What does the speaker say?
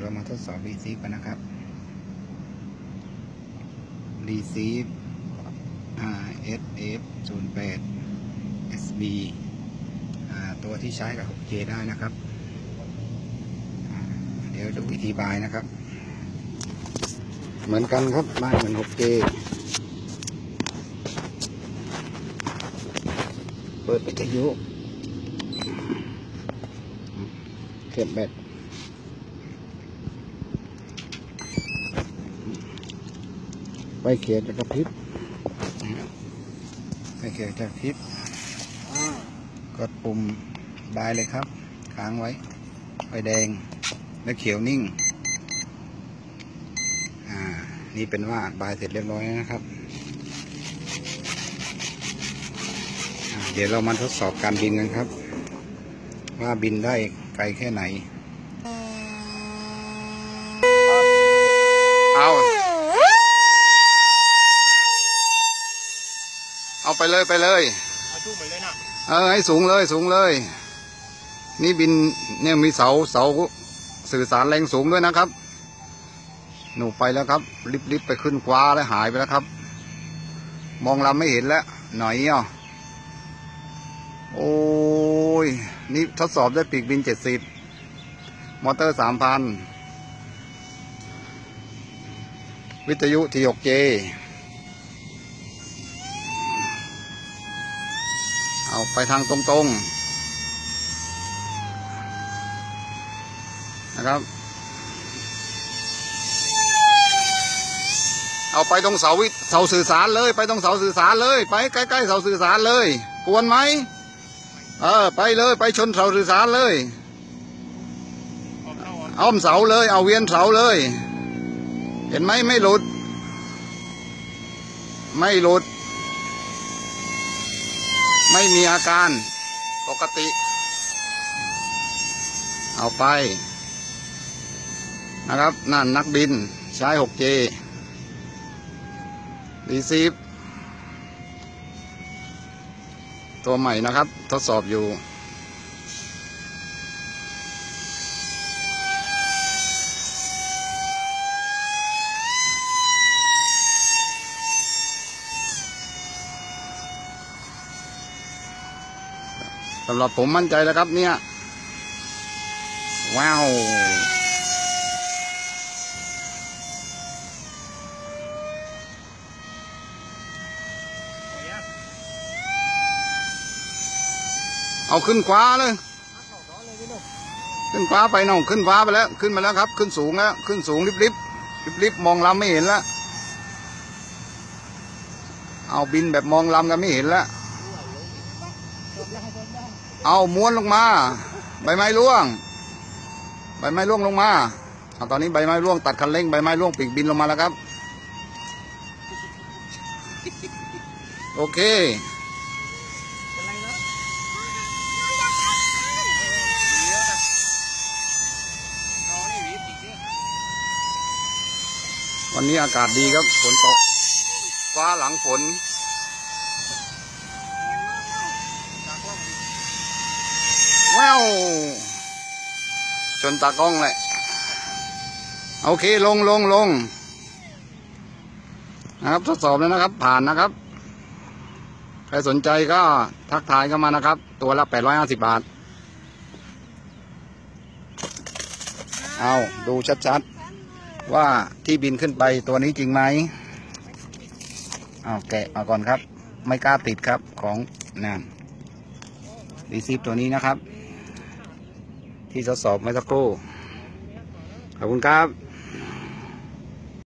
เรามาทดสอบรีซีฟกันนะครับรีซีฟSF08 SB ตัวที่ใช้กับ 6G ได้นะครับเดี๋ยวดูวิธีบายนะครับเหมือนกันครับบายเหมือน 6G เปิดวิทยุเก็บแบตไฟเขียวจะกระพริบไฟเขียวจะกระพริบกดปุ่มบายเลยครับค้างไว้ไฟแดงแล้วเขียวนิ่งนี่เป็นว่าบายเสร็จเรียบร้อยนะครับเดี๋ยวเรามาทดสอบการบินกันครับว่าบินได้ไกลแค่ไหนเอาไปเลยเอาสูงไปเลยนะให้สูงเลยนี่บินเนี่ยมีเสาสื่อสารแรงสูงด้วยนะครับหนูไปแล้วครับรีบไปขึ้นคว้าแล้วหายไปแล้วครับมองลำไม่เห็นแล้วหน่อยโอ้ยนี่ทดสอบได้ปีกบิน70มอเตอร์ 3,000 วิทยุ T6J เอาไปทางตรงๆนะครับเอาไปตรงเสาสื่อสารเลยไปตรงเสาสื่อสารเลยไปใกล้ๆเสาสื่อสารเลยกวนไหมไปเลยไปชนเสาสื่อสารเลยอ้อมเสาเลยเอาเวียนเสาเลยเห็นไหมไม่หลุดไม่มีอาการปกติเอาไปนะครับนั่นนักบินใช้ 6G รีซีฟตัวใหม่นะครับทดสอบอยู่สำหรับผมมั่นใจแล้วครับเนี่ยว้าวเอาขึ้นฟ้าเลยขึ้นฟ้าไปน้องขึ้นฟ้าไปแล้วขึ้นมาแล้วครับขึ้นสูงแล้วขึ้นสูงริบมองลำไม่เห็นแล้วเอาบินแบบมองลำกันไม่เห็นแล้วเอาม้วนลงมาใบไม้ร่วงลงมาตอนนี้ใบไม้ร่วงตัดคันเร่งใบไม้ร่วงปีกบินลงมาแล้วครับโอเควันนี้อากาศดีครับฝนตกฟ้าหลังฝนว้าวจนตากล้องเลยโอเคลงนะครับทดสอบแล้วนะครับผ่านนะครับใครสนใจก็ทักทายเข้ามานะครับตัวละ850 บาทเอาดูชัดๆว่าที่บินขึ้นไปตัวนี้จริงไหมเอาแกะมาก่อนครับไม่กล้าติดครับของนั่นรีซีฟตัวนี้นะครับที่ทดสอบเมื่อสักครู่ขอบคุณครับ